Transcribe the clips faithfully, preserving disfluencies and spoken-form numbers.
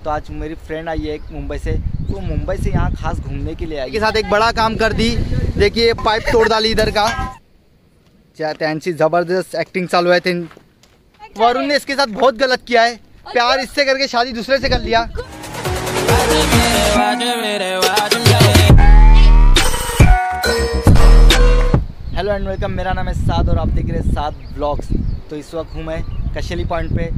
तो आज मेरी फ्रेंड आई है एक मुंबई से, वो मुंबई से यहाँ खास घूमने के लिए आई के साथ एक बड़ा काम कर दी। देखिए पाइप तोड़ डाली इधर का। त्यांची जबरदस्त एक्टिंग चालू है। तीन वरुण ने इसके साथ बहुत गलत किया है, प्यार इससे करके शादी दूसरे से कर लिया। हेलो एंड वेलकम, मेरा नाम है साद और आप देख रहे हैं साद व्लॉग्स। तो इस वक्त हूँ मैं कशेली पॉइंट पे।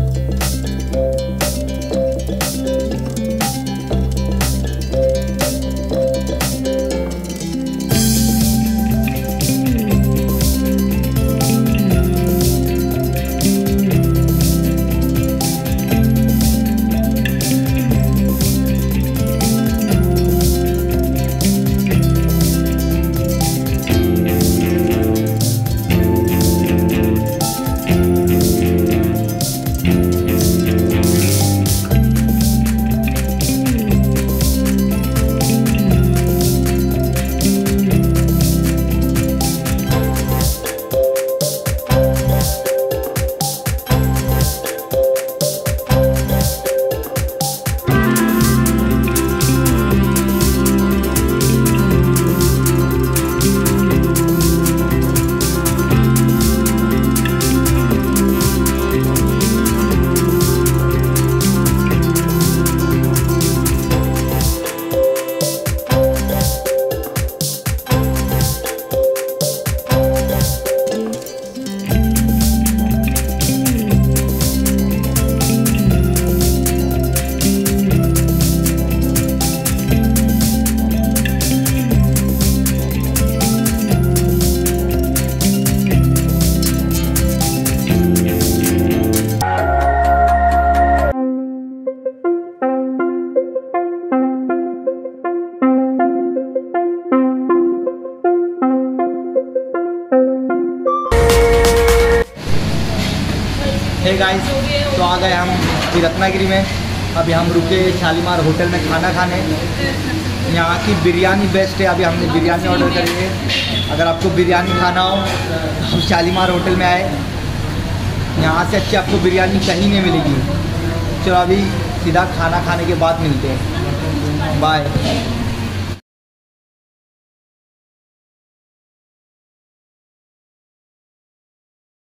हे गाइस, तो आ गए हम रत्नागिरी में। अभी हम रुके शालीमार होटल में खाना खाने। यहाँ की बिरयानी बेस्ट है। अभी हमने बिरयानी ऑर्डर करी है। अगर आपको बिरयानी खाना हो तो हम शालीमार होटल में आए। यहाँ से अच्छी आपको बिरयानी कहीं नहीं मिलेगी। चलो अभी सीधा खाना खाने के बाद मिलते हैं। बाय।